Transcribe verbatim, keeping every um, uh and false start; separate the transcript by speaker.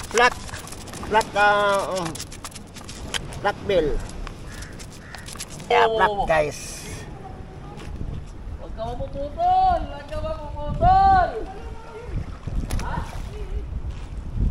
Speaker 1: flat, flat, uh, um, flat bill. Yeah, flat guys.
Speaker 2: Huwag ka mapuputol! Huwag ka mapuputol!